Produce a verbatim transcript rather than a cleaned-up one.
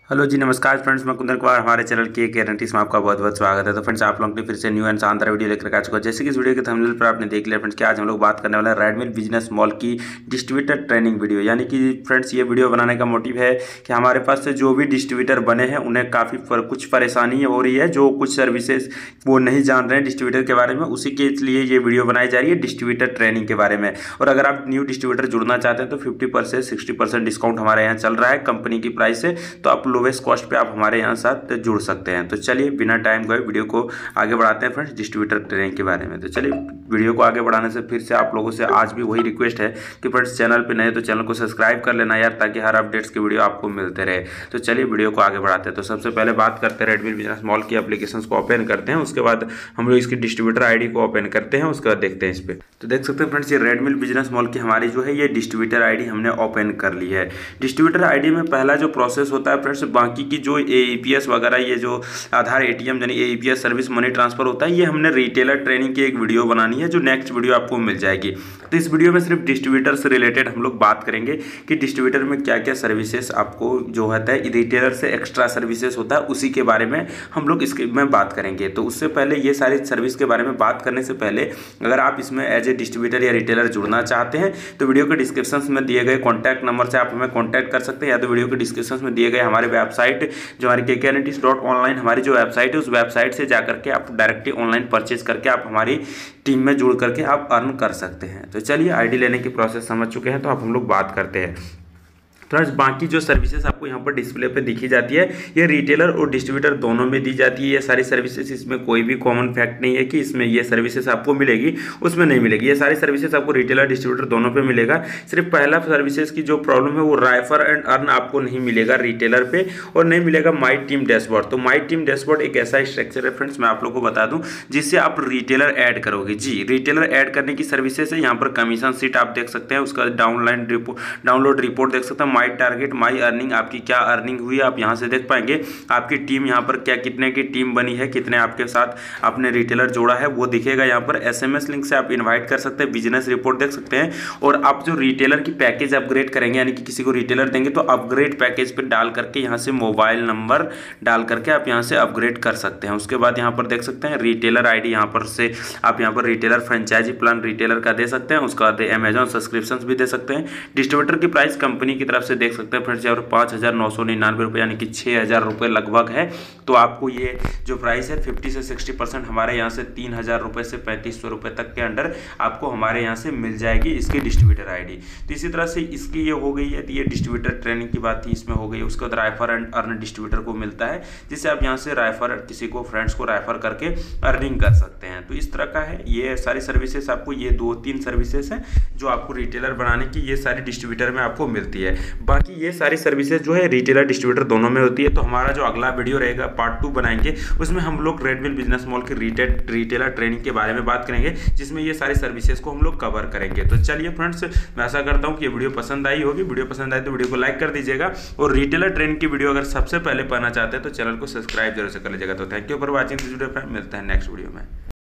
Hello जी, नमस्कार friends. मैं कुंदन कुमार, हमारे चैनल की एक गारंटीज में आपका बहुत बहुत स्वागत है। तो फ्रेंड्स, आप लोगों ने फिर से न्यू एंड शानदार वीडियो लेकर आ चुका है। जैसे कि इस वीडियो के थंबनेल पर आपने देख लिया फ्रेंड्स कि आज हम लोग बात करने वाले हैं रेडमिल बिजनेस मॉल की डिस्ट्रीब्यूटर ट्रेनिंग वीडियो। यानी कि फ्रेंड्स, ये वीडियो बनाने का मोटिव है कि हमारे पास से जो भी डिस्ट्रीब्यूटर बने हैं उन्हें काफ़ी कुछ परेशानी हो रही है, जो कुछ सर्विसेज वो नहीं जान रहे हैं डिस्ट्रीब्यूटर के बारे में, उसी के लिए ये वीडियो बनाई जा रही है डिस्ट्रीब्यूटर ट्रेनिंग के बारे में। और अगर आप न्यू डिस्ट्रीब्यूटर जुड़ना चाहते हैं तो fifty percent sixty percent discount हमारे यहाँ चल रहा है कंपनी की प्राइस से, तो आप लोवेस्ट कॉस्ट पे आप हमारे यहाँ साथ जुड़ सकते हैं। तो चलिए बिना टाइम गए वीडियो को आगे बढ़ाते हैं फ्रेंड्स डिस्ट्रीब्यूटर ट्रेनिंग के बारे में। तो चलिए वीडियो को आगे बढ़ाने से फिर से आप लोगों से आज भी वही रिक्वेस्ट है कि फ्रेंड्स चैनल पे नए तो चैनल को सब्सक्राइब कर लेना यार, ताकि हर अपडेट्स की वीडियो आपको मिलते रहे। तो चलिए वीडियो को आगे बढ़ाते हैं। तो सबसे पहले बात करते हैं रेडमिल बिजनेस मॉल की एप्लीकेशन को ओपन करते हैं, उसके बाद हम लोग इसकी डिस्ट्रीब्यूटर आईडी को ओपन करते हैं, उसके बाद देखते हैं इस पर। तो देख सकते हैं फ्रेंड्स, ये रेडमिल बिजनेस मॉल की हमारी जो है ये डिस्ट्रीब्यूटर आईडी हमने ओपन कर ली है। डिस्ट्रीब्यूटर आईडी में पहला जो प्रोसेस होता है फ्रेंड्स, बाकी की जो एईपीएस वगैरह, ये जो आधार एटीएम यानी एईपीएस सर्विस मनी ट्रांसफर होता है, ये हमने रिटेलर ट्रेनिंग की एक वीडियो बनानी है जो नेक्स्ट वीडियो आपको मिल जाएगी। तो इस वीडियो में सिर्फ डिस्ट्रीब्यूटर से रिलेटेड हम लोग बात करेंगे कि डिस्ट्रीब्यूटर में क्या क्या सर्विसेज आपको जो होता है रिटेलर से एक्स्ट्रा सर्विसेज होता है, उसी के बारे में हम लोग इसके में बात करेंगे। तो उससे पहले ये सारी सर्विस के बारे में बात करने से पहले अगर आप इसमें एज ए डिस्ट्रीब्यूटर या रिटेलर जुड़ना चाहते हैं तो वीडियो के डिस्क्रिप्शन में दिए गए कॉन्टैक्ट नंबर से आप हमें कॉन्टैक्ट कर सकते हैं, या तो वीडियो के डिस्क्रिप्शन में दिए गए हमारे वेबसाइट जो हमारी के गारंटीज डॉट ऑनलाइन हमारी जो वेबसाइट है, उस वेबसाइट से जाकर के आप डायरेक्टली ऑनलाइन परचेज करके आप हमारी टीम में जुड़ करके आप अर्न कर सकते हैं। तो चलिए आईडी लेने की प्रोसेस समझ चुके हैं, तो अब हम लोग बात करते हैं। फ्रेंड्स, बाकी जो सर्विसेज आपको यहाँ पर डिस्प्ले पे दिखी जाती है, ये रिटेलर और डिस्ट्रीब्यूटर दोनों में दी जाती है। ये सारी सर्विसेज, इसमें कोई भी कॉमन फैक्ट नहीं है कि इसमें ये सर्विसेज आपको मिलेगी उसमें नहीं मिलेगी। ये सारी सर्विसेज आपको रिटेलर डिस्ट्रीब्यूटर दोनों पे मिलेगा। सिर्फ पहला सर्विसेज की जो प्रॉब्लम है वो रेफर एंड अर्न आपको नहीं मिलेगा रिटेलर पे, और नहीं मिलेगा माई टीम डैशबोर्ड। तो माई टीम डैशबोर्ड एक ऐसा स्ट्रक्चर है फ्रेंड्स, मैं आप लोग को बता दूं, जिससे आप रिटेलर ऐड करोगे। जी, रिटेलर ऐड करने की सर्विसेज है। यहाँ पर कमीशन सीट आप देख सकते हैं, उसका डाउनलाइन रिपोर्ट डाउनलोड रिपोर्ट देख सकते हैं, माई टारगेट, माई अर्निंग, आपकी क्या अर्निंग हुई आप यहाँ से देख पाएंगे। आपकी टीम यहाँ पर क्या कितने की टीम बनी है, कितने आपके साथ आपने रिटेलर जोड़ा है वो दिखेगा। यहाँ पर एसएमएस लिंक से आप इनवाइट कर सकते हैं, बिजनेस रिपोर्ट देख सकते हैं। और आप जो रिटेलर की पैकेज अपग्रेड करेंगे, यानी कि किसी को रिटेलर देंगे तो अपग्रेड पैकेज पर डाल करके यहाँ से मोबाइल नंबर डाल करके आप यहाँ से अपग्रेड कर सकते हैं। उसके बाद यहाँ पर देख सकते हैं रिटेलर आईडी, यहाँ पर से आप यहाँ पर रिटेलर फ्रेंचाइजी प्लान रिटेलर का दे सकते हैं। उसके बाद अमेजॉन सब्सक्रिप्शन भी दे सकते हैं। डिस्ट्रीब्यूटर की प्राइस कंपनी की तरफ से देख सकते हैं फ्रेंड्स, यहाँ पर पाँच हज़ार नौ सौ निन्यानवे रुपये यानी कि छः हज़ार रुपये लगभग है। तो आपको ये जो प्राइस है फिफ्टी से सिक्सटी परसेंट हमारे यहाँ से तीन हज़ार रुपये से पैंतीस सौ रुपये तक के अंडर आपको हमारे यहाँ से मिल जाएगी इसकी डिस्ट्रीब्यूटर आईडी। तो इसी तरह से इसकी ये हो गई है, तो ये डिस्ट्रीब्यूटर ट्रेनिंग की बात थी इसमें हो गई। उसके बाद रेफर एंड अर्न डिस्ट्रीब्यूटर को मिलता है, जिससे आप यहाँ से रेफर किसी को फ्रेंड्स को रेफर करके अर्निंग कर सकते हैं। तो इस तरह का है ये सारी सर्विसेज। आपको ये दो तीन सर्विसेज हैं जो आपको रिटेलर बनाने की, ये सारी डिस्ट्रीब्यूटर में आपको मिलती है। बाकी ये सारी सर्विसेज जो है रिटेलर डिस्ट्रीब्यूटर दोनों में होती है। तो हमारा जो अगला वीडियो रहेगा पार्ट टू बनाएंगे, उसमें हम लोग रेडमिल बिजनेस मॉल की रिटेल रिटेलर ट्रेनिंग के बारे में बात करेंगे, जिसमें ये सारी सर्विसेज को हम लोग कवर करेंगे। तो चलिए फ्रेंड्स, मैं आशा करता हूँ कि ये वीडियो पसंद आई होगी। वीडियो पसंद आई तो वीडियो को लाइक कर दीजिएगा, और रिटेलर ट्रेनिंग की वीडियो अगर सबसे पहले पाना चाहते हैं तो चैनल को सब्सक्राइब जरूर से कर लीजिएगा। तो thank you for watching this video friend, मिलते हैं नेक्स्ट वीडियो में।